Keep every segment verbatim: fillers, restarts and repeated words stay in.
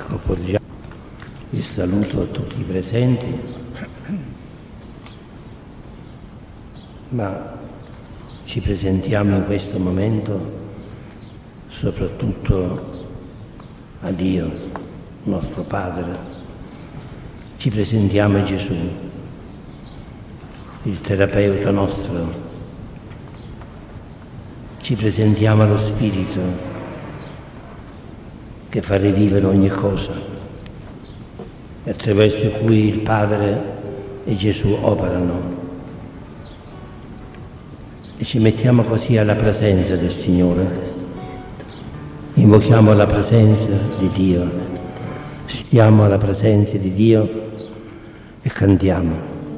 Ecco, porgiamo il saluto a tutti i presenti, ma ci presentiamo in questo momento soprattutto a Dio, nostro Padre. Ci presentiamo a Gesù, il terapeuta nostro. Ci presentiamo allo Spirito che fa rivivere ogni cosa, attraverso cui il Padre e Gesù operano. E ci mettiamo così alla presenza del Signore, invochiamo la presenza di Dio, stiamo alla presenza di Dio e cantiamo.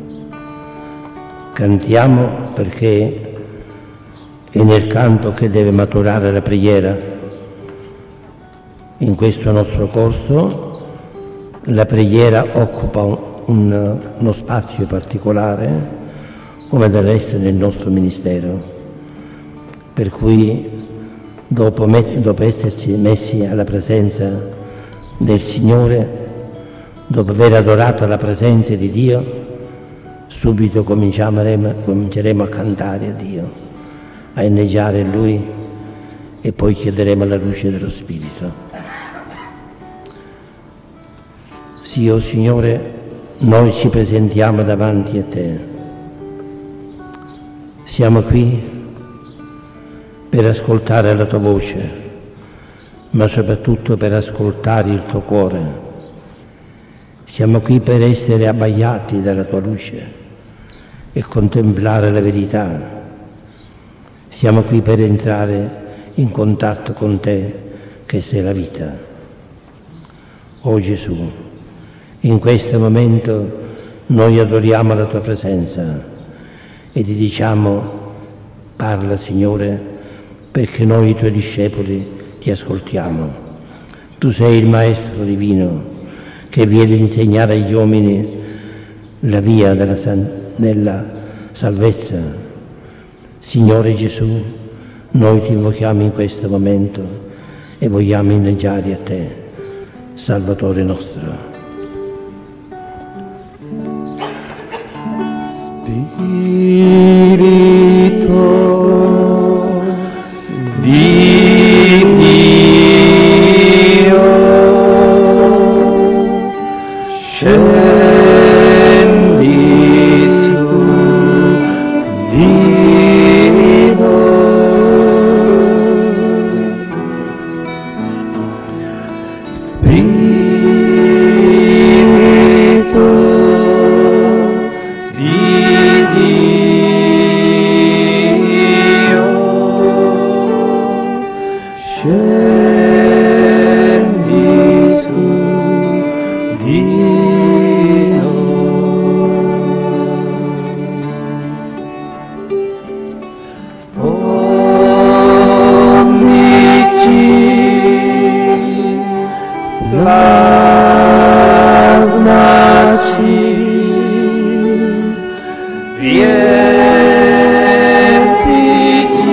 Cantiamo perché è nel canto che deve maturare la preghiera. In questo nostro corso la preghiera occupa un, uno spazio particolare, come del resto nel nostro ministero, per cui dopo, dopo esserci messi alla presenza del Signore, dopo aver adorato la presenza di Dio, subito cominceremo, cominceremo a cantare a Dio, a inneggiare a Lui e poi chiederemo la luce dello Spirito. Sì, o Signore, noi ci presentiamo davanti a Te. Siamo qui per ascoltare la Tua voce, ma soprattutto per ascoltare il Tuo cuore. Siamo qui per essere abbagliati dalla Tua luce e contemplare la verità. Siamo qui per entrare in contatto con Te, che sei la vita. O Gesù, in questo momento noi adoriamo la Tua presenza e ti diciamo: parla, Signore, perché noi, i Tuoi discepoli, ti ascoltiamo. Tu sei il Maestro divino che viene a insegnare agli uomini la via della, della salvezza. Signore Gesù, noi ti invochiamo in questo momento e vogliamo inneggiare a Te, Salvatore nostro. Spirito di Dio, scendi su di noi. Spirito di Dio, scendi su di noi. Fondici, plasmaci, riempici,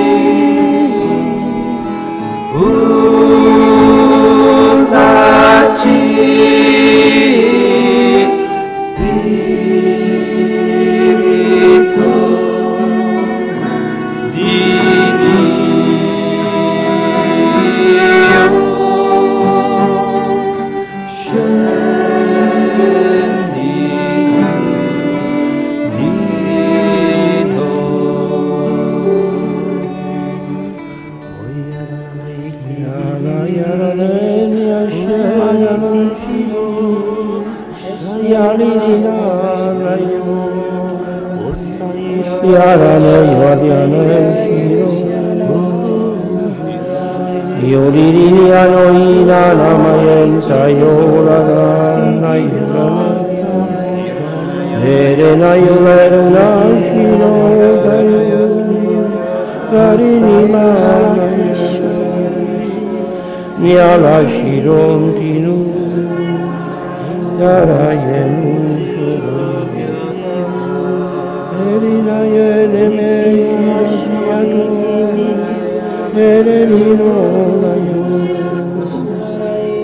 usaci, Spirito di Dio, scendi su di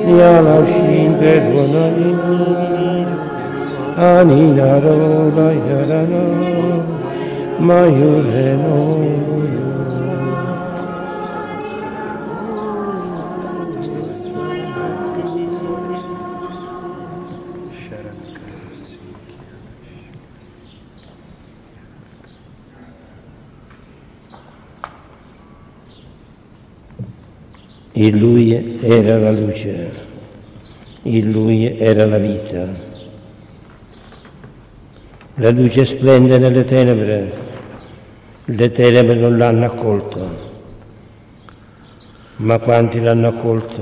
Yala shinde dwanani, anina rola yarana, mayureno. In Lui era la luce, in Lui era la vita. La luce splende nelle tenebre, le tenebre non l'hanno accolta, ma quanti l'hanno accolta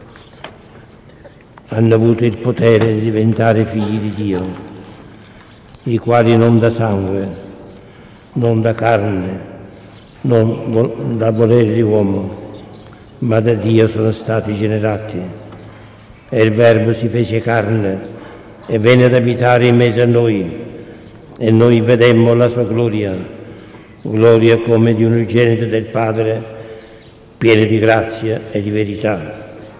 hanno avuto il potere di diventare figli di Dio, i quali non da sangue, non da carne, non da volere di uomo, ma da Dio sono stati generati. E il Verbo si fece carne e venne ad abitare in mezzo a noi, e noi vedemmo la sua gloria, gloria come di un unigenito del Padre, pieno di grazia e di verità.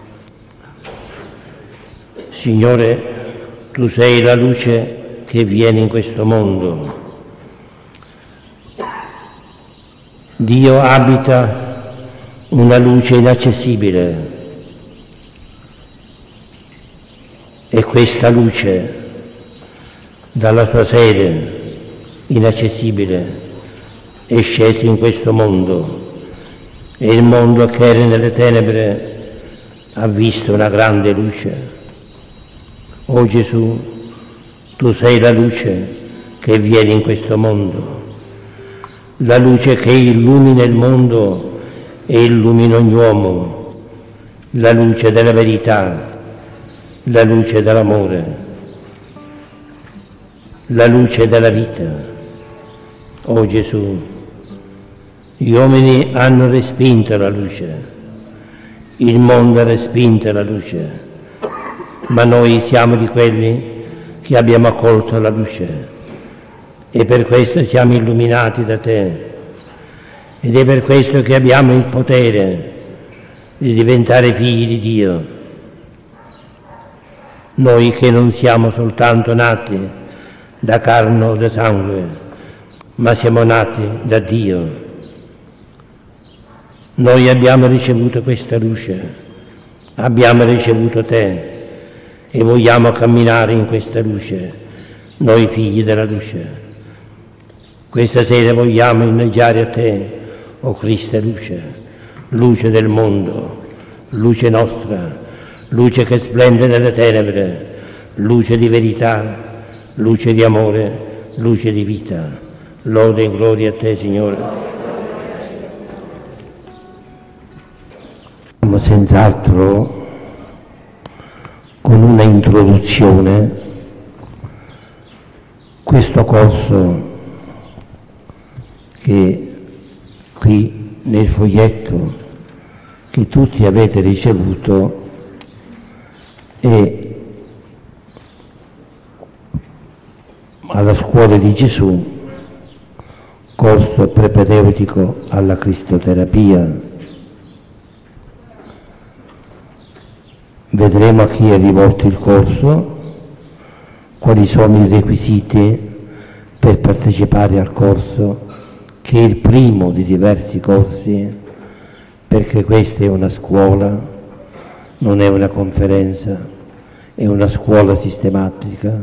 Signore, tu sei la luce che viene in questo mondo. Dio abita una luce inaccessibile, e questa luce dalla sua sede inaccessibile è scesa in questo mondo, e il mondo che era nelle tenebre ha visto una grande luce. O Gesù, tu sei la luce che viene in questo mondo, la luce che illumina il mondo e illumina ogni uomo, la luce della verità, la luce dell'amore, la luce della vita. O Gesù, gli uomini hanno respinto la luce, il mondo ha respinto la luce, ma noi siamo di quelli che abbiamo accolto la luce, e per questo siamo illuminati da te. Ed è per questo che abbiamo il potere di diventare figli di Dio. Noi che non siamo soltanto nati da carne o da sangue, ma siamo nati da Dio. Noi abbiamo ricevuto questa luce, abbiamo ricevuto te, e vogliamo camminare in questa luce, noi figli della luce. Questa sera vogliamo inneggiare a te, o Cristo luce, luce del mondo, luce nostra, luce che splende nelle tenebre, luce di verità, luce di amore, luce di vita. Lode e gloria a te, Signore. Senz'altro con una introduzione questo corso che qui nel foglietto che tutti avete ricevuto è alla scuola di Gesù, corso propedeutico alla cristoterapia. Vedremo a chi è rivolto il corso, quali sono i requisiti per partecipare al corso, che è il primo di diversi corsi, perché questa è una scuola, non è una conferenza, è una scuola sistematica.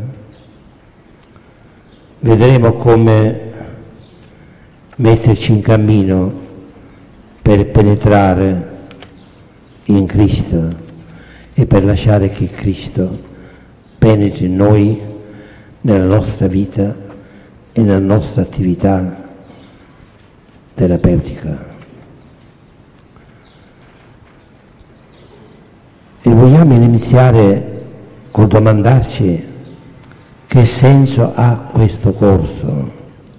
Vedremo come metterci in cammino per penetrare in Cristo e per lasciare che Cristo penetri in noi, nella nostra vita e nella nostra attività terapeutica. E vogliamo iniziare col domandarci che senso ha questo corso,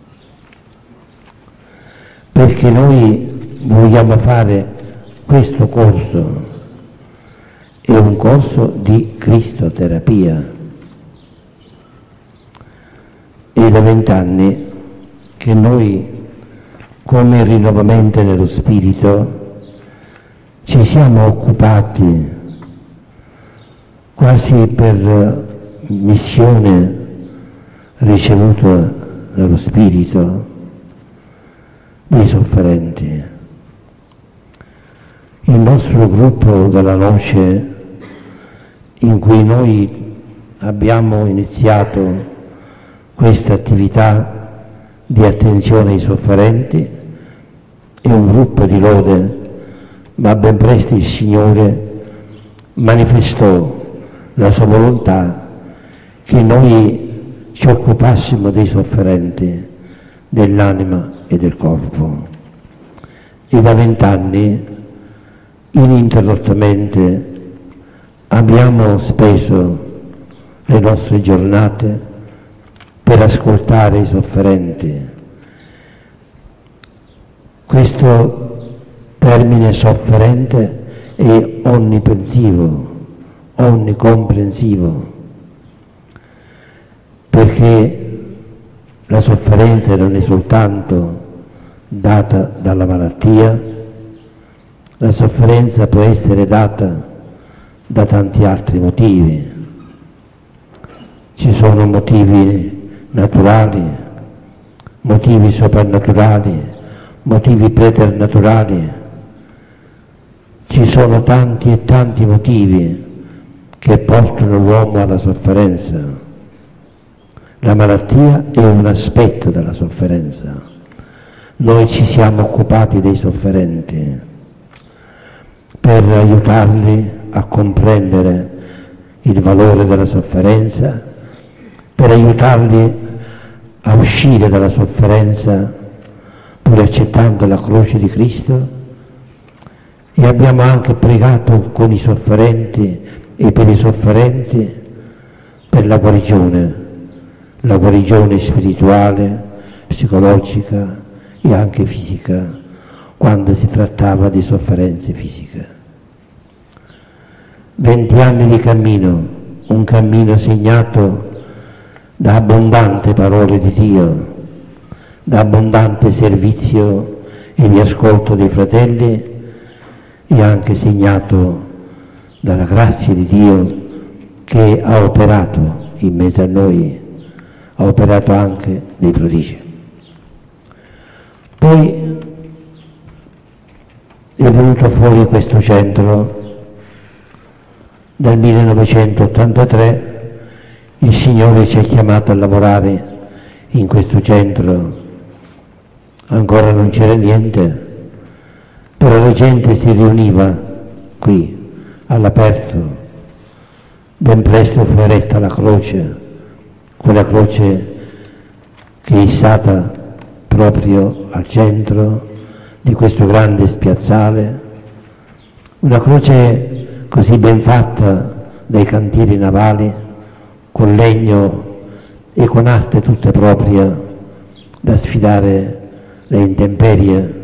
perché noi vogliamo fare questo corso, è un corso di cristoterapia. È da vent'anni che noi, come rinnovamento dello spirito, ci siamo occupati quasi per missione ricevuta dallo Spirito, dei sofferenti. Il nostro gruppo della Noce, in cui noi abbiamo iniziato questa attività di attenzione ai sofferenti, è un gruppo di lode, ma ben presto il Signore manifestò la sua volontà che noi ci occupassimo dei sofferenti, dell'anima e del corpo. E da vent'anni, ininterrottamente, abbiamo speso le nostre giornate per ascoltare i sofferenti. Questo termine sofferente è onnipensivo, onnicomprensivo, perché la sofferenza non è soltanto data dalla malattia, la sofferenza può essere data da tanti altri motivi. Ci sono motivi naturali, motivi soprannaturali, motivi preternaturali. Ci sono tanti e tanti motivi che portano l'uomo alla sofferenza. La malattia è un aspetto della sofferenza. Noi ci siamo occupati dei sofferenti per aiutarli a comprendere il valore della sofferenza, per aiutarli a uscire dalla sofferenza pur accettando la croce di Cristo, e abbiamo anche pregato con i sofferenti e per i sofferenti per la guarigione, la guarigione spirituale, psicologica e anche fisica, quando si trattava di sofferenze fisiche. Venti anni di cammino, un cammino segnato da abbondante parole di Dio, da abbondante servizio e di ascolto dei fratelli, e anche segnato dalla grazia di Dio che ha operato in mezzo a noi, ha operato anche dei prodigi. Poi è venuto fuori questo centro. Nel millenovecentottantatré il Signore ci ha chiamato a lavorare in questo centro. Ancora non c'era niente, però la gente si riuniva qui, all'aperto. Ben presto fu eretta la croce, quella croce che è issata proprio al centro di questo grande spiazzale, una croce così ben fatta dai cantieri navali, con legno e con aste tutte proprie da sfidare le intemperie.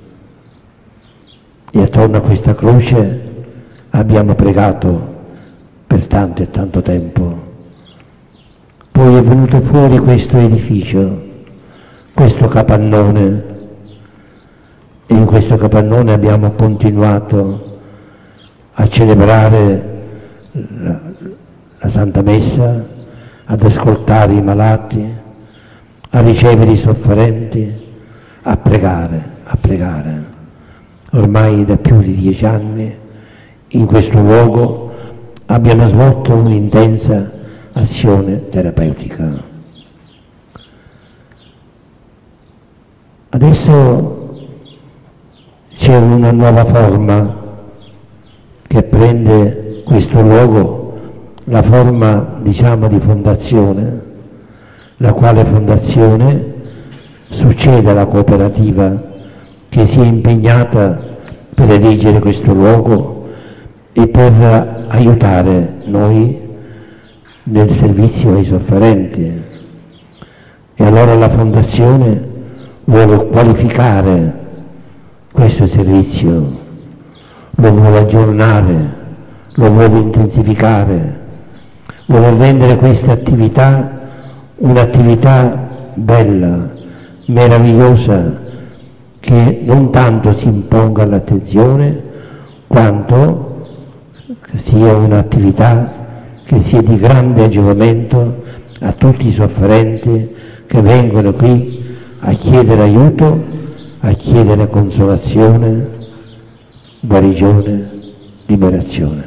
E attorno a questa croce abbiamo pregato per tanto e tanto tempo. Poi è venuto fuori questo edificio, questo capannone, e in questo capannone abbiamo continuato a celebrare la, la Santa Messa, ad ascoltare i malati, a ricevere i sofferenti, a pregare, a pregare. Ormai da più di dieci anni in questo luogo abbiamo svolto un'intensa azione terapeutica. Adesso c'è una nuova forma che prende questo luogo, la forma, diciamo, di fondazione, la quale fondazione succede alla cooperativa che si è impegnata per erigere questo luogo e per aiutare noi nel servizio ai sofferenti. E allora la Fondazione vuole qualificare questo servizio, lo vuole aggiornare, lo vuole intensificare, vuole rendere questa attività un'attività bella, meravigliosa, che non tanto si imponga l'attenzione, quanto sia un'attività che sia di grande agevolamento a tutti i sofferenti che vengono qui a chiedere aiuto, a chiedere consolazione, guarigione, liberazione.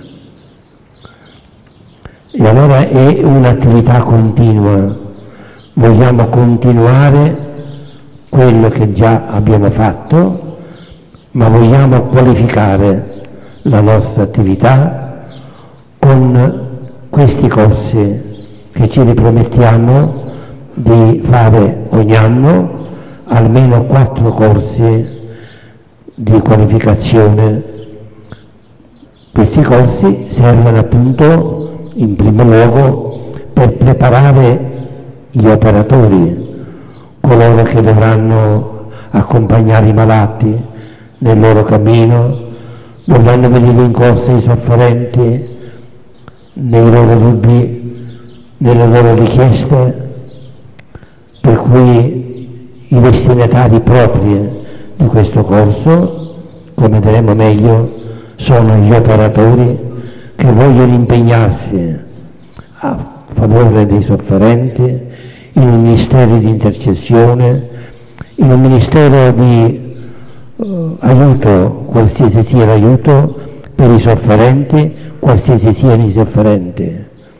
E allora è un'attività continua, vogliamo continuare quello che già abbiamo fatto, ma vogliamo qualificare la nostra attività con questi corsi che ci ripromettiamo di fare ogni anno, almeno quattro corsi di qualificazione. Questi corsi servono appunto in primo luogo per preparare gli operatori, coloro che dovranno accompagnare i malati nel loro cammino, dovranno venire in corso i sofferenti nei loro dubbi, nelle loro richieste, per cui i destinatari propri di questo corso, come vedremo meglio, sono gli operatori che vogliono impegnarsi a favore dei sofferenti in un ministero di intercessione, in un ministero di uh, aiuto, qualsiasi sia l'aiuto per i sofferenti, qualsiasi siano i sofferenti.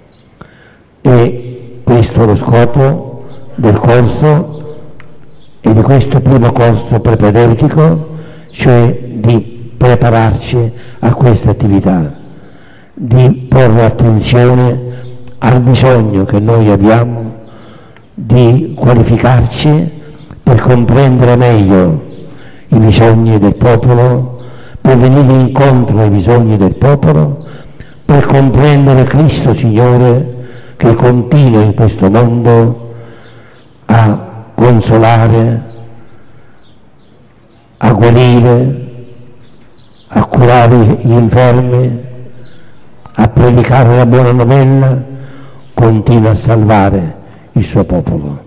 E questo è lo scopo del corso e di questo primo corso propedeutico, cioè di prepararci a questa attività, di porre attenzione al bisogno che noi abbiamo di qualificarci per comprendere meglio i bisogni del popolo, per venire incontro ai bisogni del popolo, per comprendere Cristo Signore che continua in questo mondo a consolare, a guarire, a curare gli infermi, a predicare la buona novella, continua a salvare il suo popolo.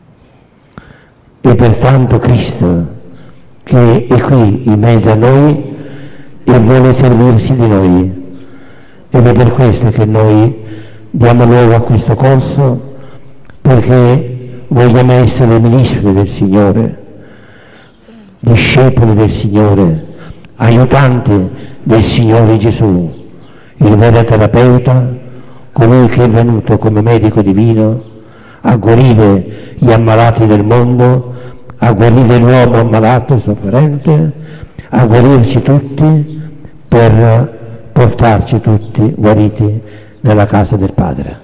E pertanto Cristo, che è qui in mezzo a noi e vuole servirsi di noi, ed è per questo che noi diamo luogo a questo corso, perché vogliamo essere ministri del Signore, discepoli del Signore, aiutanti del Signore Gesù, il vero terapeuta, colui che è venuto come medico divino a guarire gli ammalati del mondo, a guarire l'uomo ammalato e sofferente, a guarirci tutti per portarci tutti guariti nella casa del Padre.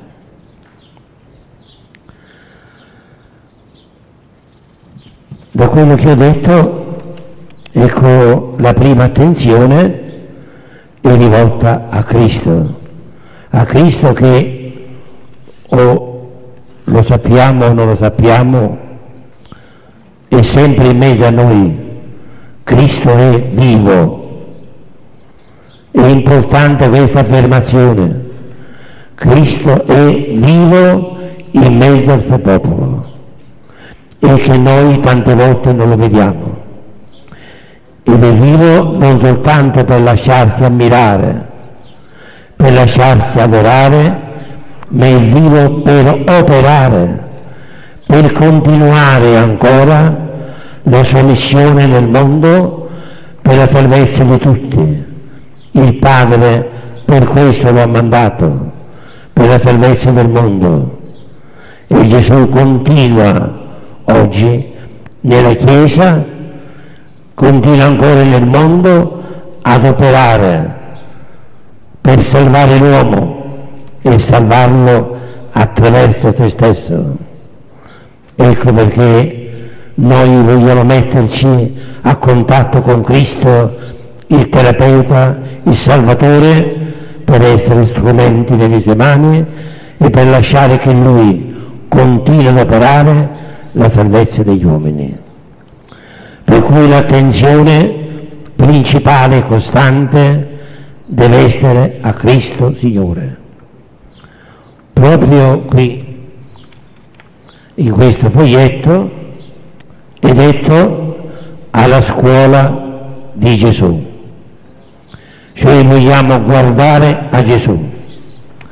Da quello che ho detto, ecco, la prima attenzione è rivolta a Cristo, a Cristo che, o lo sappiamo o non lo sappiamo, è sempre in mezzo a noi. Cristo è vivo. È importante questa affermazione. Cristo è vivo in mezzo al suo popolo e che noi tante volte non lo vediamo. Ed è vivo non soltanto per lasciarsi ammirare, per lasciarsi adorare, ma è vivo per operare, per continuare ancora la sua missione nel mondo per la salvezza di tutti. Il Padre per questo lo ha mandato, per la salvezza del mondo. E Gesù continua oggi nella Chiesa, continua ancora nel mondo ad operare per salvare l'uomo e salvarlo attraverso se stesso. Ecco perché noi vogliamo metterci a contatto con Cristo, il terapeuta, il Salvatore, per essere strumenti nelle sue mani e per lasciare che Lui continui ad operare la salvezza degli uomini. Per cui l'attenzione principale e costante deve essere a Cristo Signore. Proprio qui, in questo foglietto, è detto alla scuola di Gesù. Cioè vogliamo guardare a Gesù,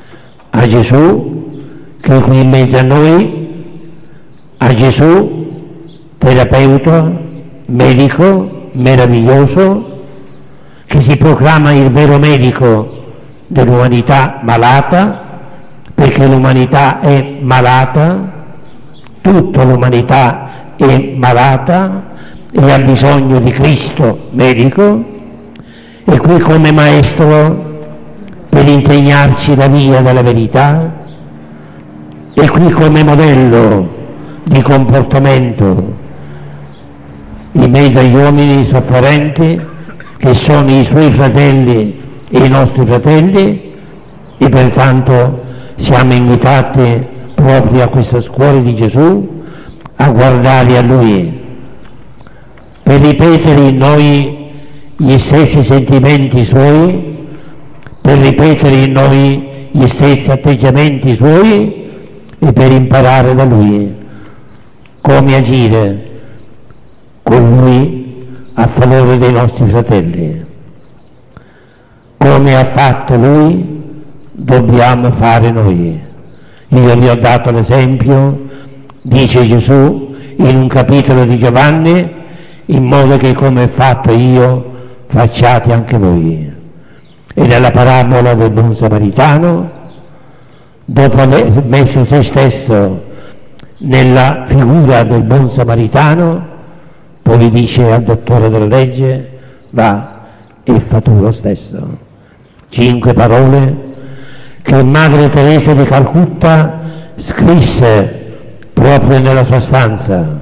a Gesù che è qui in mezzo a noi, a Gesù terapeuta, medico meraviglioso, che si proclama il vero medico dell'umanità malata, perché l'umanità è malata, tutta l'umanità è malata e ha bisogno di Cristo medico, e qui come maestro per insegnarci la via della verità, e qui come modello di comportamento in mezzo agli uomini sofferenti che sono i suoi fratelli e i nostri fratelli, e pertanto siamo invitati proprio a questa scuola di Gesù a guardare a Lui, per ripetere in noi gli stessi sentimenti Suoi, per ripetere in noi gli stessi atteggiamenti Suoi e per imparare da Lui come agire con Lui a favore dei nostri fratelli. Come ha fatto Lui, dobbiamo fare noi. Io vi ho dato l'esempio, dice Gesù in un capitolo di Giovanni, in modo che come ho fatto io facciate anche voi. E nella parabola del buon samaritano, dopo aver messo se stesso nella figura del buon samaritano, poi dice al dottore della legge: va e fa tu lo stesso. Cinque parole che Madre Teresa di Calcutta scrisse proprio nella sua stanza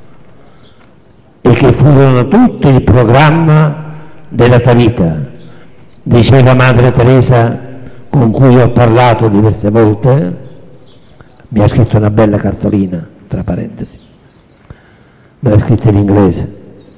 e che furono tutto il programma della sua vita. Diceva Madre Teresa, con cui ho parlato diverse volte, mi ha scritto una bella cartolina, tra parentesi, me l'ha scritta in inglese.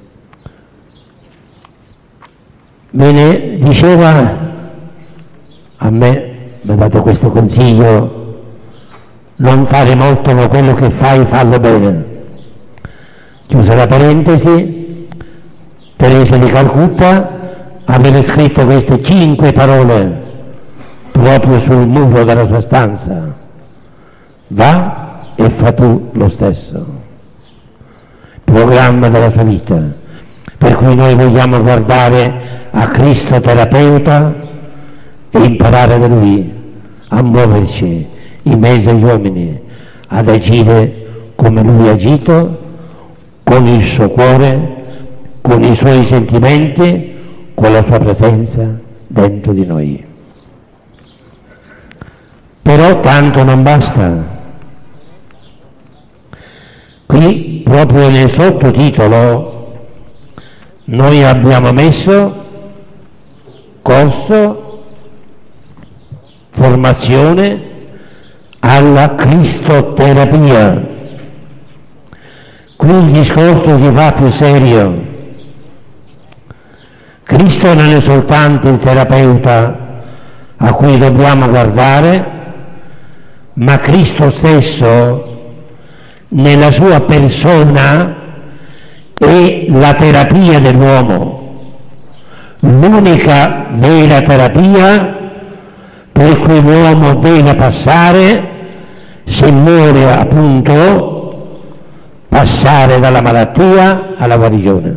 Me ne diceva, a me mi ha dato questo consiglio: non fare molto, ma quello che fai fallo bene. Chiusa la parentesi, Teresa di Calcutta aveva scritto queste cinque parole proprio sul muro della sua stanza: va e fa tu lo stesso. Programma della sua vita, per cui noi vogliamo guardare a Cristo terapeuta e imparare da Lui a muoverci in mezzo agli uomini, ad agire come Lui ha agito, con il suo cuore, con i suoi sentimenti, con la sua presenza dentro di noi. Però tanto non basta. Qui, proprio nel sottotitolo, noi abbiamo messo corso, formazione alla cristoterapia. Qui il discorso si fa più serio. Cristo non è soltanto il terapeuta a cui dobbiamo guardare, ma Cristo stesso nella sua persona è la terapia dell'uomo, l'unica vera terapia per cui l'uomo deve passare se vuole appunto passare dalla malattia alla guarigione.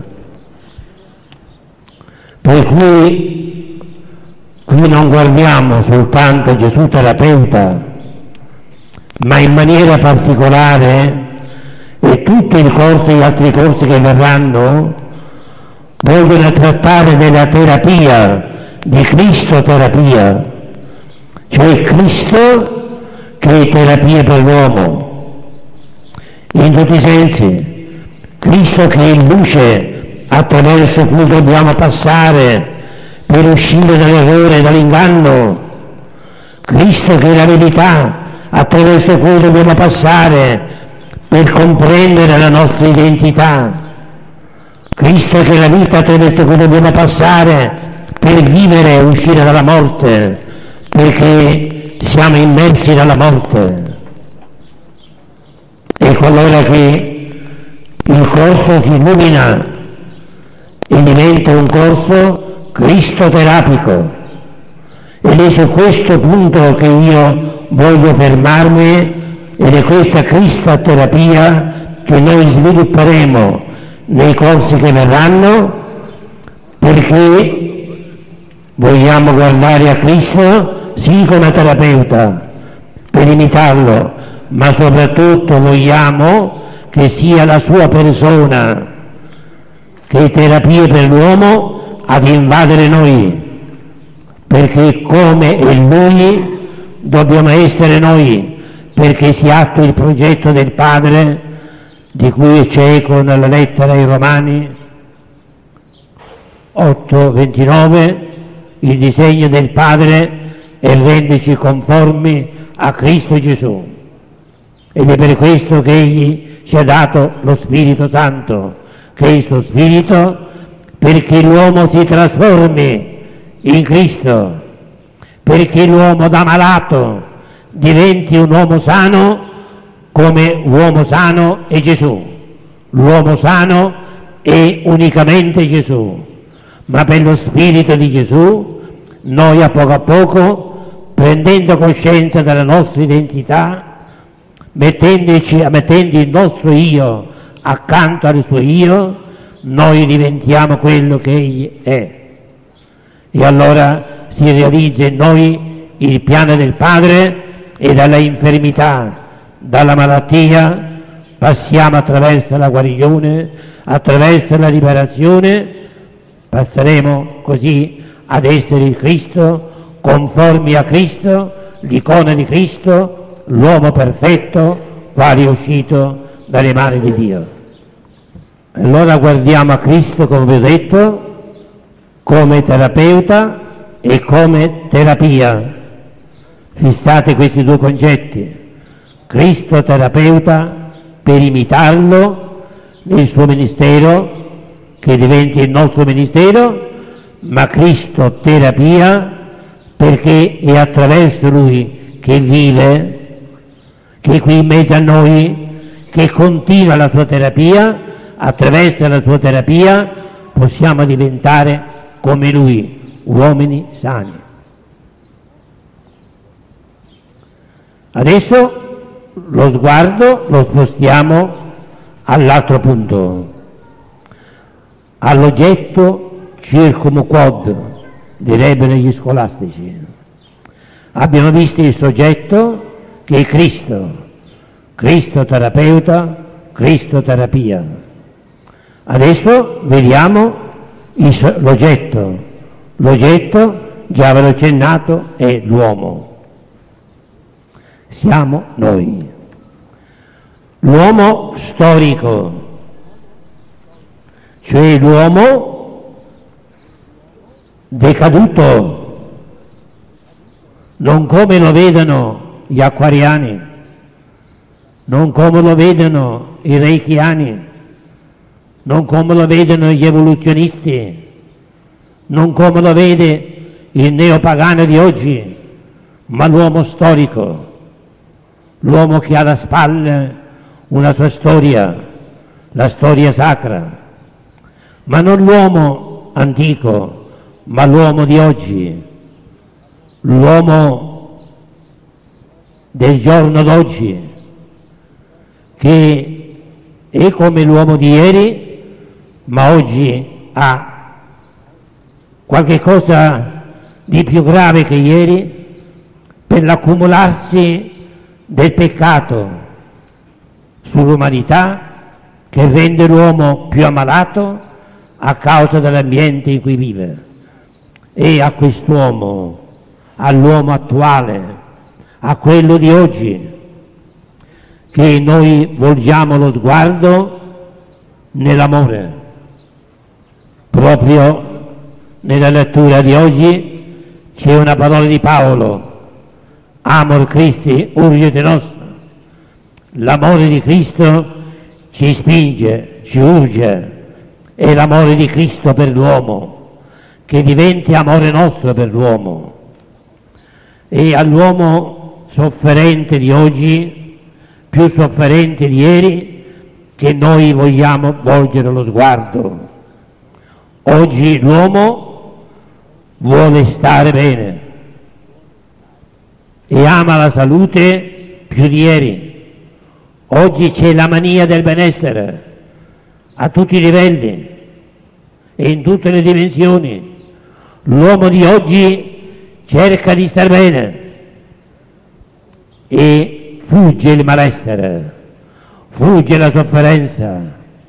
Per cui qui non guardiamo soltanto Gesù terapeuta, ma in maniera particolare, e tutto il corso e gli altri corsi che verranno vogliono trattare della terapia, di Cristo terapia, cioè Cristo che è terapia per l'uomo, in tutti i sensi. Cristo che è luce attraverso cui dobbiamo passare per uscire dall'errore e dall'inganno, Cristo che è la verità attraverso cui dobbiamo passare per comprendere la nostra identità, Cristo che è la vita attraverso cui dobbiamo passare per vivere e uscire dalla morte, perché siamo immersi nella morte. Ecco allora che il corso si illumina e diventa un corso cristoterapico, ed è su questo punto che io voglio fermarmi ed è questa cristoterapia che noi svilupperemo nei corsi che verranno, perché vogliamo guardare a Cristo sì come terapeuta, per imitarlo, ma soprattutto vogliamo che sia la sua persona, che è terapia per l'uomo, ad invadere noi, perché come è Lui dobbiamo essere noi, perché si attua il progetto del Padre di cui c'è eco nella lettera ai Romani otto ventinove, il disegno del Padre è renderci conformi a Cristo Gesù, ed è per questo che Egli ci ha dato lo Spirito Santo, che è il suo Spirito, perché l'uomo si trasformi in Cristo, perché l'uomo da malato diventi un uomo sano, come uomo sano è Gesù. L'uomo sano è unicamente Gesù, ma per lo Spirito di Gesù noi a poco a poco, prendendo coscienza della nostra identità, mettendoci, mettendo il nostro io accanto al suo io, noi diventiamo quello che Egli è. E allora si realizza in noi il piano del Padre, e dalla infermità, dalla malattia, passiamo attraverso la guarigione, attraverso la liberazione, passeremo così ad essere il Cristo, conformi a Cristo, l'icona di Cristo, l'uomo perfetto, quale è uscito dalle mani di Dio. Allora guardiamo a Cristo, come vi ho detto, come terapeuta e come terapia. Fissate questi due concetti: Cristo terapeuta per imitarlo nel suo ministero, che diventi il nostro ministero, ma Cristo terapia perché è attraverso Lui che vive, che è qui in mezzo a noi, che continua la sua terapia. Attraverso la sua terapia possiamo diventare come Lui, uomini sani. Adesso lo sguardo lo spostiamo all'altro punto, all'oggetto circum quod, direbbero gli scolastici. Abbiamo visto il soggetto che è Cristo, Cristo terapeuta, Cristo terapia. Adesso vediamo il, l'oggetto. L'oggetto, già ve l'ho accennato, è l'uomo. Siamo noi. L'uomo storico, cioè l'uomo decaduto, non come lo vedono gli acquariani, non come lo vedono i reichiani, non come lo vedono gli evoluzionisti, non come lo vede il neopagano di oggi, ma l'uomo storico, l'uomo che ha alle spalle una sua storia, la storia sacra, ma non l'uomo antico, ma l'uomo di oggi, l'uomo del giorno d'oggi, che è come l'uomo di ieri, ma oggi ha qualche cosa di più grave che ieri, per l'accumularsi del peccato sull'umanità, che rende l'uomo più ammalato a causa dell'ambiente in cui vive. E a quest'uomo, all'uomo attuale, a quello di oggi, che noi volgiamo lo sguardo nell'amore. Proprio nella lettura di oggi c'è una parola di Paolo: amor Christi urget nos. L'amore di Cristo ci spinge, ci urge, è l'amore di Cristo per l'uomo, che diventi amore nostro per l'uomo. E all'uomo sofferente di oggi, più sofferente di ieri, che noi vogliamo volgere lo sguardo. Oggi l'uomo vuole stare bene, e ama la salute più di ieri. Oggi c'è la mania del benessere a tutti i livelli e in tutte le dimensioni. L'uomo di oggi cerca di star bene e fugge il malessere, fugge la sofferenza,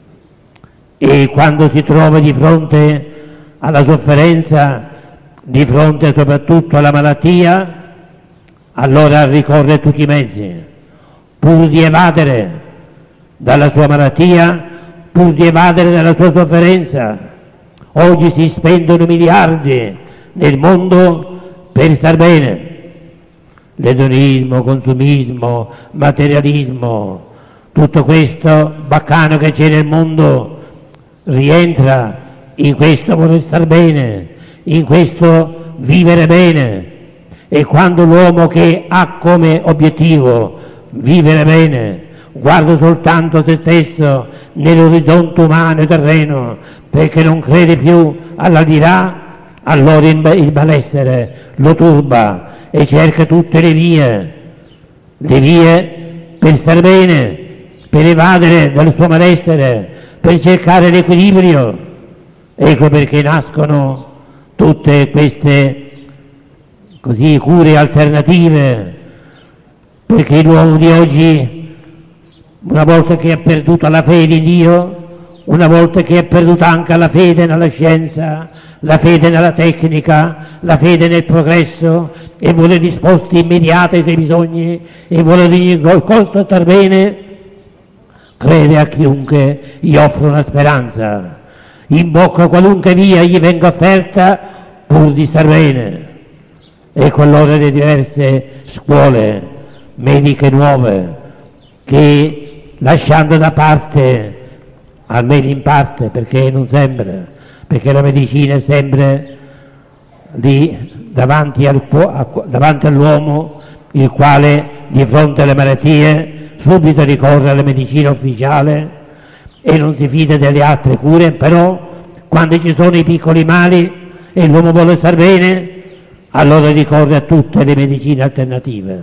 e quando si trova di fronte alla sofferenza, di fronte soprattutto alla malattia, allora ricorre a tutti i mezzi, pur di evadere dalla sua malattia, pur di evadere dalla sua sofferenza. Oggi si spendono miliardi nel mondo per star bene. L'edonismo, consumismo, materialismo, tutto questo baccano che c'è nel mondo rientra in questo voler star bene, in questo vivere bene. E quando l'uomo che ha come obiettivo vivere bene guarda soltanto se stesso nell'orizzonte umano e terreno, perché non crede più all'aldilà, allora il malessere lo turba e cerca tutte le vie, le vie per star bene, per evadere dal suo malessere, per cercare l'equilibrio. Ecco perché nascono tutte queste così cure alternative, perché l'uomo di oggi, una volta che ha perduto la fede in Dio, una volta che ha perduto anche la fede nella scienza, la fede nella tecnica, la fede nel progresso, e vuole risposte immediate ai suoi bisogni, e vuole ogni costo star bene, crede a chiunque gli offre una speranza, imbocca qualunque via gli venga offerta pur di star bene. Ecco allora le diverse scuole mediche nuove che, lasciando da parte, almeno in parte, perché non sempre, perché la medicina è sempre lì davanti, al, davanti all'uomo, il quale di fronte alle malattie subito ricorre alla medicina ufficiale e non si fida delle altre cure. Però quando ci sono i piccoli mali e l'uomo vuole star bene, allora ricorre a tutte le medicine alternative.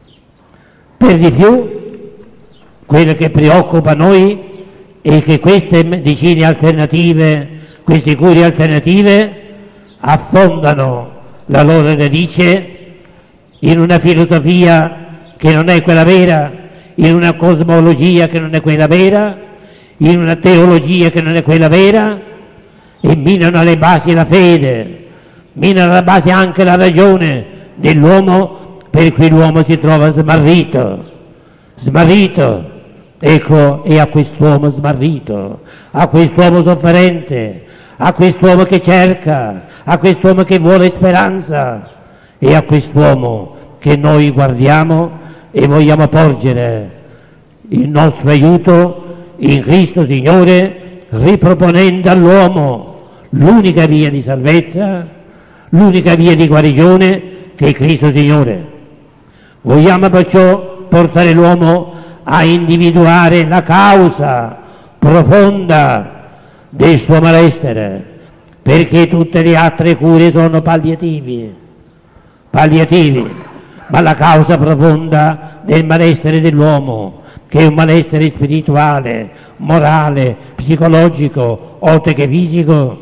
Per di più, quello che preoccupa noi è che queste medicine alternative, queste cure alternative, affondano la loro radice in una filosofia che non è quella vera, in una cosmologia che non è quella vera, in una teologia che non è quella vera, e minano alle basi la fede, minano alla base anche la ragione dell'uomo, per cui l'uomo si trova smarrito, smarrito. Ecco, e a quest'uomo smarrito, a quest'uomo sofferente, a quest'uomo che cerca, a quest'uomo che vuole speranza, e a quest'uomo che noi guardiamo e vogliamo porgere il nostro aiuto in Cristo Signore, riproponendo all'uomo l'unica via di salvezza, l'unica via di guarigione che è Cristo Signore. Vogliamo perciò portare l'uomo a individuare la causa profonda del suo malessere, perché tutte le altre cure sono palliativi, palliativi, ma la causa profonda del malessere dell'uomo, che è un malessere spirituale, morale, psicologico, oltre che fisico,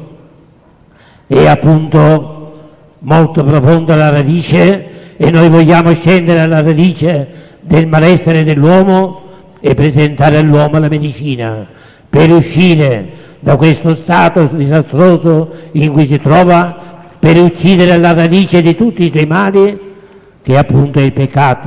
è appunto molto profonda la radice, e noi vogliamo scendere alla radice del malessere dell'uomo e presentare all'uomo la medicina per uscire da questo stato disastroso in cui si trova, per uccidere la radice di tutti i suoi mali, che appunto è il peccato.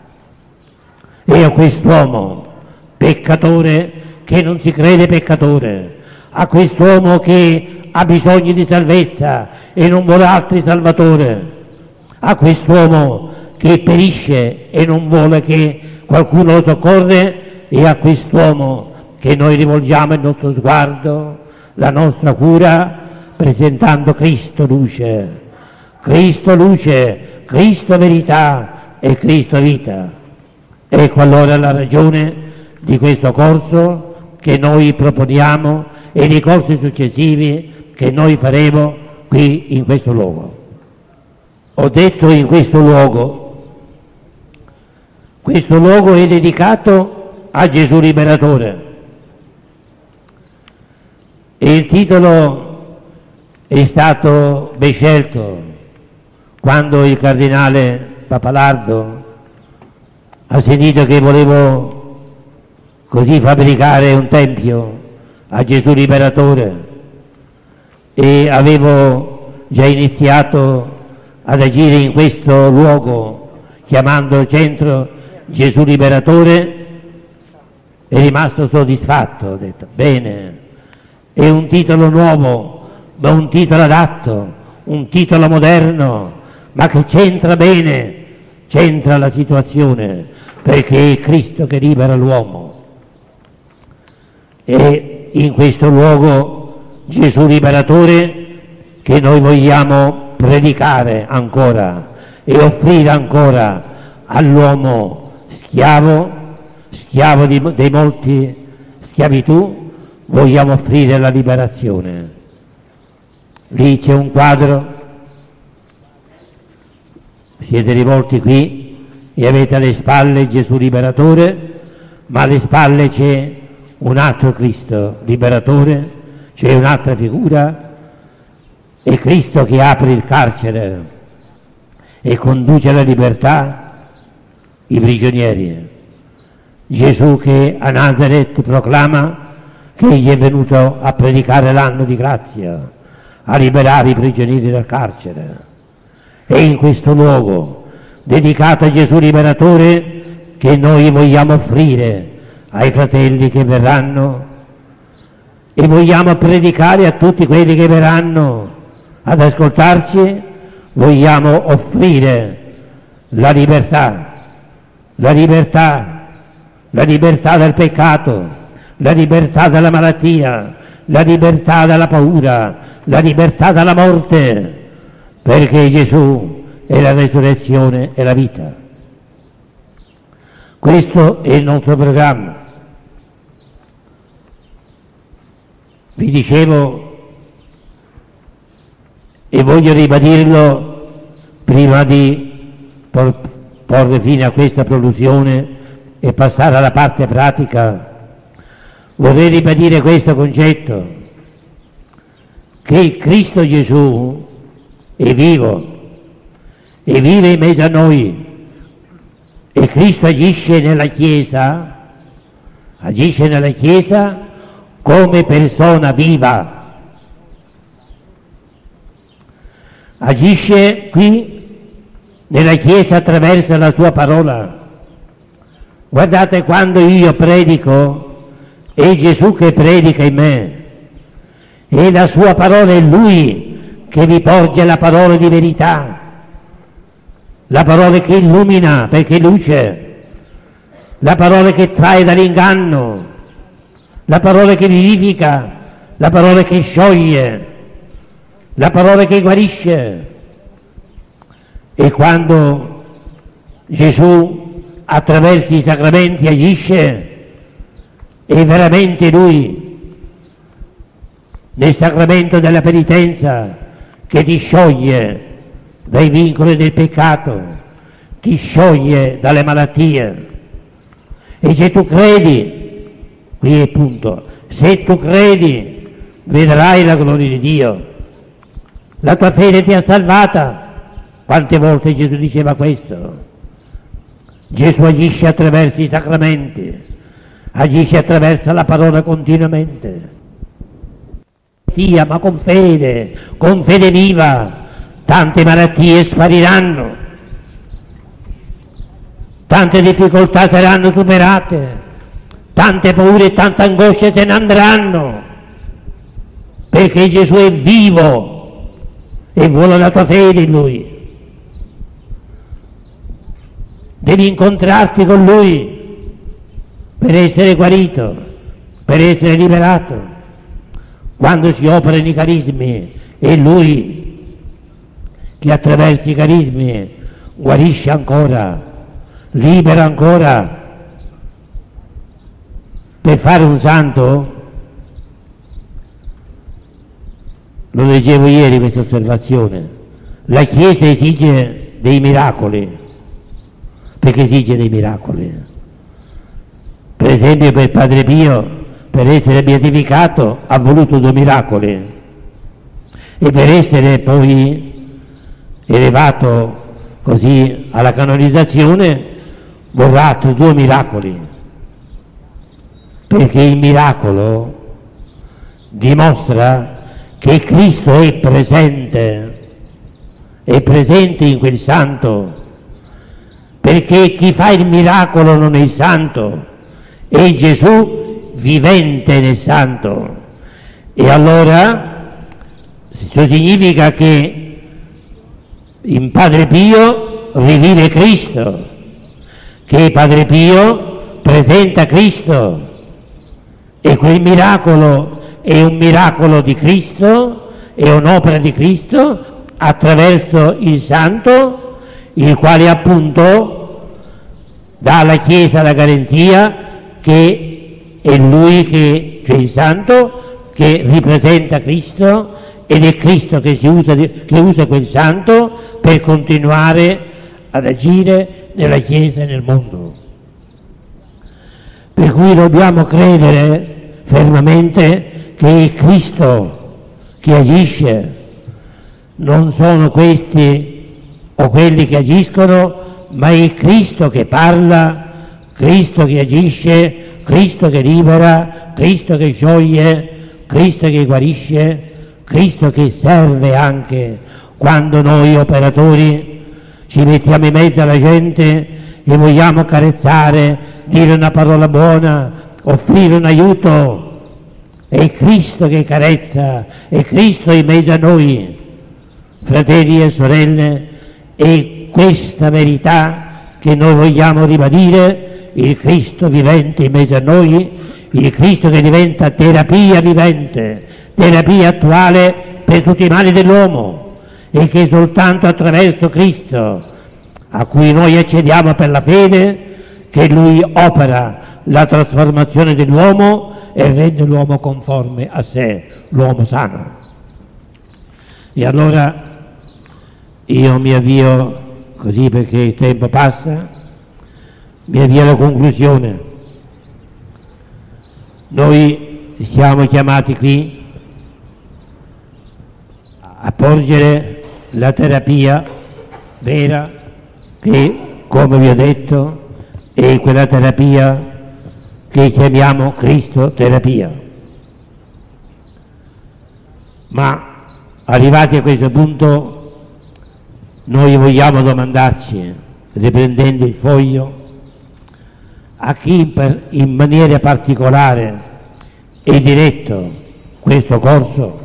E a quest'uomo peccatore, che non si crede peccatore, a quest'uomo che ha bisogno di salvezza e non vuole altri salvatore, a quest'uomo che perisce e non vuole che qualcuno lo soccorre, e a quest'uomo che noi rivolgiamo il nostro sguardo, la nostra cura, presentando Cristo luce, Cristo luce, Cristo verità e Cristo vita. Ecco allora la ragione di questo corso che noi proponiamo e dei corsi successivi che noi faremo qui in questo luogo. Ho detto in questo luogo Questo luogo è dedicato a Gesù Liberatore e il titolo è stato ben scelto quando il cardinale Papalardo ha sentito che volevo così fabbricare un tempio a Gesù Liberatore e avevo già iniziato ad agire in questo luogo chiamando centro Gesù Liberatore, è rimasto soddisfatto, ho detto bene, è un titolo nuovo, ma un titolo adatto, un titolo moderno, ma che c'entra bene, c'entra la situazione, perché è Cristo che libera l'uomo. E in questo luogo Gesù Liberatore che noi vogliamo predicare ancora e offrire ancora all'uomo schiavo, schiavo di, dei molti schiavitù, vogliamo offrire la liberazione. Lì c'è un quadro, siete rivolti qui e avete alle spalle Gesù Liberatore, ma alle spalle c'è un altro Cristo Liberatore, c'è un'altra figura, è Cristo che apre il carcere e conduce alla libertà i prigionieri. Gesù che a Nazareth proclama che egli è venuto a predicare l'anno di grazia, a liberare i prigionieri dal carcere. E in questo luogo dedicato a Gesù Liberatore che noi vogliamo offrire ai fratelli che verranno e vogliamo predicare a tutti quelli che verranno ad ascoltarci, vogliamo offrire la libertà, la libertà, la libertà dal peccato, la libertà dalla malattia, la libertà dalla paura, la libertà dalla morte, perché Gesù è la resurrezione e la vita. Questo è il nostro programma. Vi dicevo, e voglio ribadirlo prima di por- porre fine a questa produzione e passare alla parte pratica, vorrei ribadire questo concetto, che Cristo Gesù è vivo e vive in mezzo a noi e Cristo agisce nella Chiesa, agisce nella Chiesa come persona viva. Agisce qui nella Chiesa attraverso la sua parola. Guardate, quando io predico, è Gesù che predica in me, e la sua parola è Lui che vi porge la parola di verità, la parola che illumina perché è luce, la parola che trae dall'inganno, la parola che vivifica, la parola che scioglie, la parola che guarisce. E quando Gesù attraverso i sacramenti agisce, è veramente Lui, nel sacramento della penitenza, che ti scioglie dai vincoli del peccato, ti scioglie dalle malattie. E se tu credi, qui è il punto, se tu credi vedrai la gloria di Dio. La tua fede ti ha salvata. Quante volte Gesù diceva questo? Gesù agisce attraverso i sacramenti, agisce attraverso la parola continuamente. Ma con fede, con fede viva, tante malattie spariranno, tante difficoltà saranno superate, tante paure e tante angosce se ne andranno, perché Gesù è vivo e vuole la tua fede in Lui. Devi incontrarti con Lui per essere guarito, per essere liberato. Quando si operano i carismi è Lui che attraverso i carismi guarisce ancora, libera ancora. Per fare un santo, lo leggevo ieri questa osservazione, la Chiesa esige dei miracoli. perché esige dei miracoli. Per esempio per Padre Pio, per essere beatificato, ha voluto due miracoli, e per essere poi elevato così alla canonizzazione vorrà altri due miracoli, perché il miracolo dimostra che Cristo è presente, è presente in quel santo, perché chi fa il miracolo non è il santo, è Gesù vivente nel santo. E allora ciò significa che in Padre Pio rivive Cristo, che Padre Pio presenta Cristo, e quel miracolo è un miracolo di Cristo, è un'opera di Cristo attraverso il santo, il quale appunto dà alla Chiesa la garanzia che è Lui, che, cioè il santo, che ripresenta Cristo, ed è Cristo che, si usa, che usa quel santo per continuare ad agire nella Chiesa e nel mondo. Per cui dobbiamo credere fermamente che è Cristo che agisce, non sono questi o quelli che agiscono, ma è Cristo che parla, Cristo che agisce, Cristo che libera, Cristo che scioglie, Cristo che guarisce, Cristo che serve anche quando noi operatori ci mettiamo in mezzo alla gente e vogliamo carezzare, dire una parola buona, offrire un aiuto. È Cristo che carezza, è Cristo in mezzo a noi, fratelli e sorelle, e questa verità che noi vogliamo ribadire, il Cristo vivente in mezzo a noi, il Cristo che diventa terapia vivente, terapia attuale per tutti i mali dell'uomo, e che soltanto attraverso Cristo, a cui noi accediamo per la fede, che Lui opera la trasformazione dell'uomo e rende l'uomo conforme a sé, l'uomo sano. E allora io mi avvio così, perché il tempo passa, mi avvio alla conclusione. Noi siamo chiamati qui a porgere la terapia vera, che, come vi ho detto, è quella terapia che chiamiamo Cristo terapia. Ma arrivati a questo punto noi vogliamo domandarci, riprendendo il foglio, a chi per, in maniera particolare è diretto questo corso.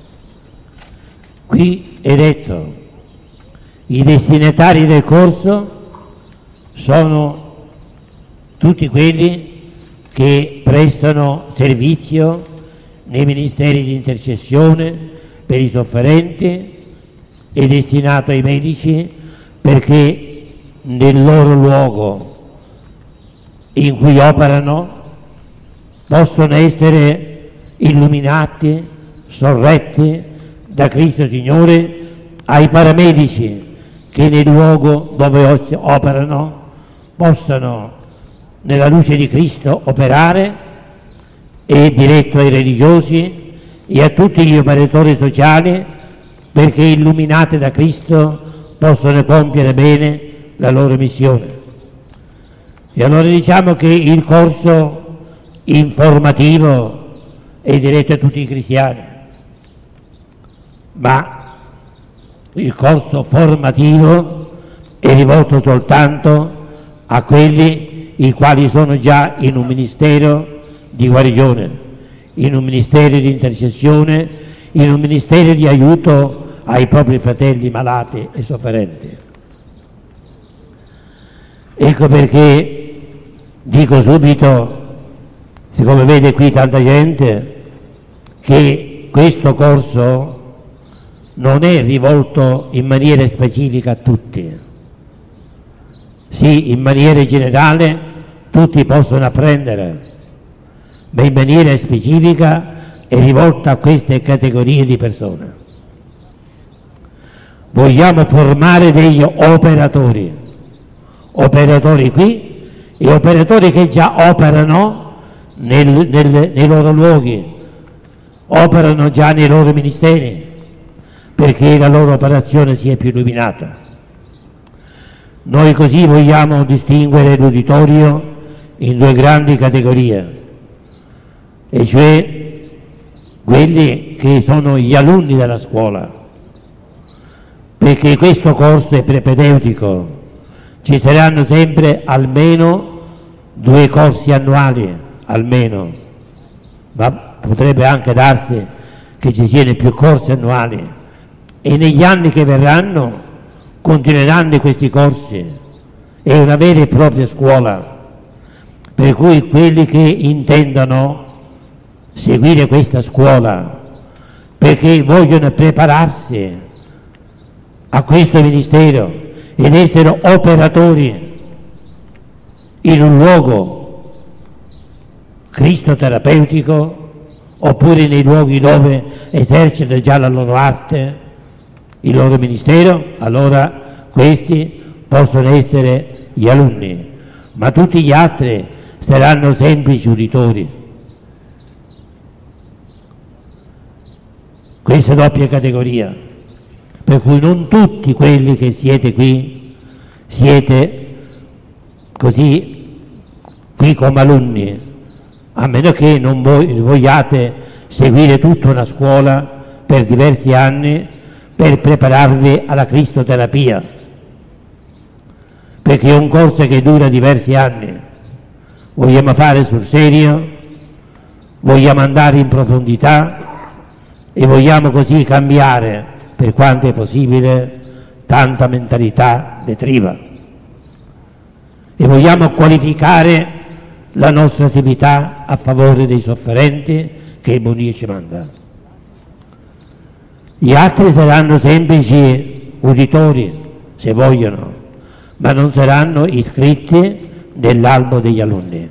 Qui è detto: i destinatari del corso sono tutti quelli che prestano servizio nei ministeri di intercessione per i sofferenti, è destinato ai medici, perché nel loro luogo in cui operano possono essere illuminati, sorretti da Cristo Signore, ai paramedici che nel luogo dove operano possano nella luce di Cristo operare, e diretto ai religiosi e a tutti gli operatori sociali, perché illuminati da Cristo possono compiere bene la loro missione. E allora diciamo che il corso informativo è diretto a tutti i cristiani, ma il corso formativo è rivolto soltanto a quelli i quali sono già in un ministero di guarigione, in un ministero di intercessione, in un ministero di aiuto ai propri fratelli malati e sofferenti. Ecco perché dico subito, siccome vede qui tanta gente, che questo corso non è rivolto in maniera specifica a tutti. Sì, in maniera generale tutti possono apprendere, ma in maniera specifica è rivolta a queste categorie di persone. Vogliamo formare degli operatori, operatori qui e operatori che già operano nel, nel, nei loro luoghi, operano già nei loro ministeri, perché la loro operazione sia più illuminata. Noi così vogliamo distinguere l'uditorio in due grandi categorie, e cioè quelli che sono gli alunni della scuola, perché questo corso è propedeutico, ci saranno sempre almeno due corsi annuali, almeno, ma potrebbe anche darsi che ci siano più corsi annuali, e negli anni che verranno continueranno questi corsi, è una vera e propria scuola, per cui quelli che intendono seguire questa scuola perché vogliono prepararsi a questo ministero ed essere operatori in un luogo cristoterapeutico, oppure nei luoghi dove esercitano già la loro arte, il loro ministero, allora questi possono essere gli alunni, ma tutti gli altri saranno semplici uditori. Questa doppia categoria, per cui non tutti quelli che siete qui siete così qui come alunni, a meno che non vogliate seguire tutta una scuola per diversi anni per prepararvi alla cristoterapia, perché è un corso che dura diversi anni. Vogliamo fare sul serio, vogliamo andare in profondità e vogliamo così cambiare, per quanto è possibile, tanta mentalità detriva, e vogliamo qualificare la nostra attività a favore dei sofferenti che il buon Dio ci manda. Gli altri saranno semplici uditori, se vogliono, ma non saranno iscritti nell'albo degli alunni.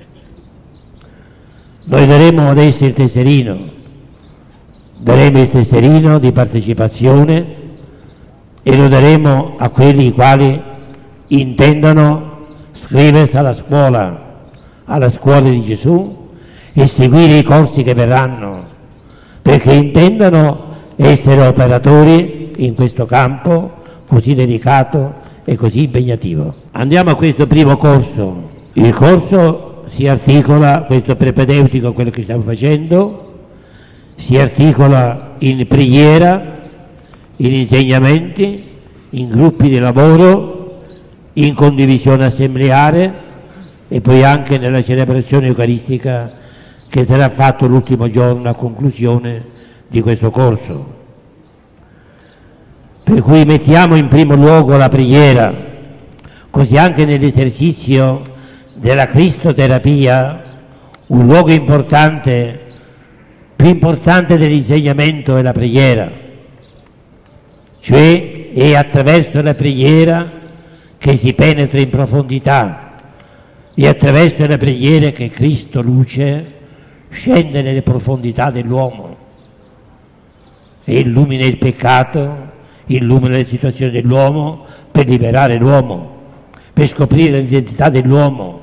Noi daremo adesso il tesserino, daremo il tesserino di partecipazione e lo daremo a quelli i quali intendono iscriversi alla scuola, alla scuola di Gesù, e seguire i corsi che verranno, perché intendono essere operatori in questo campo così delicato e così impegnativo. Andiamo a questo primo corso. Il corso si articola, questo propedeutico, quello che stiamo facendo, si articola in preghiera, in insegnamenti, in gruppi di lavoro, in condivisione assembleare e poi anche nella celebrazione eucaristica che sarà fatto l'ultimo giorno a conclusione di questo corso. Per cui mettiamo in primo luogo la preghiera, così anche nell'esercizio della cristoterapia, un luogo importante, più importante dell'insegnamento è la preghiera, cioè è attraverso la preghiera che si penetra in profondità, è attraverso la preghiera che Cristo luce scende nelle profondità dell'uomo e illumina il peccato, illumina le situazioni dell'uomo per liberare l'uomo, per scoprire l'identità dell'uomo,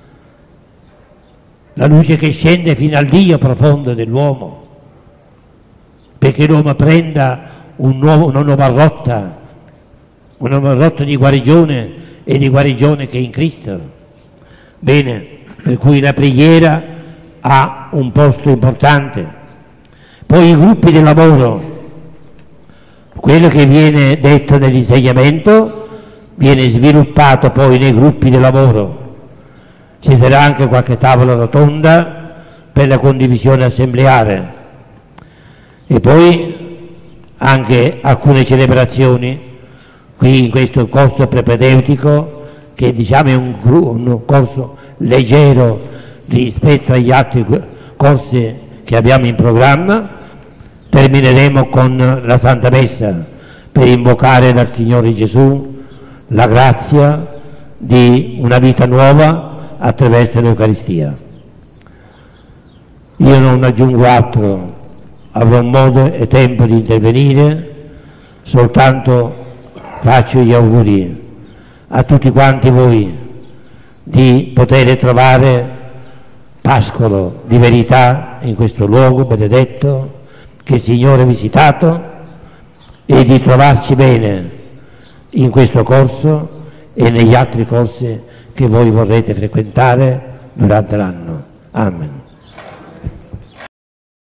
la luce che scende fino al Dio profondo dell'uomo, perché l'uomo prenda un nuovo, una nuova rotta, una nuova rotta di guarigione e di guarigione che è in Cristo. Bene, per cui la preghiera ha un posto importante. Poi i gruppi di lavoro, quello che viene detto nell'insegnamento viene sviluppato poi nei gruppi di lavoro. Ci sarà anche qualche tavola rotonda per la condivisione assembleare e poi anche alcune celebrazioni qui in questo corso propedeutico, che diciamo è un, un corso leggero rispetto agli altri corsi che abbiamo in programma. Termineremo con la Santa Messa per invocare dal Signore Gesù la grazia di una vita nuova attraverso l'Eucaristia. Io non aggiungo altro, avrò modo e tempo di intervenire, soltanto faccio gli auguri a tutti quanti voi di poter trovare pascolo di verità in questo luogo benedetto che il Signore ha visitato, e di trovarci bene in questo corso e negli altri corsi che voi vorrete frequentare durante l'anno. Amen.